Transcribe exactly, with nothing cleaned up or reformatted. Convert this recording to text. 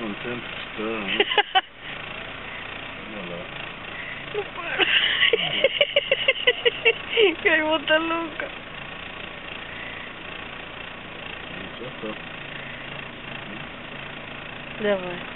contento está, ¿eh? Hola. No para. Que hay bota loca. Ya está. Ya va.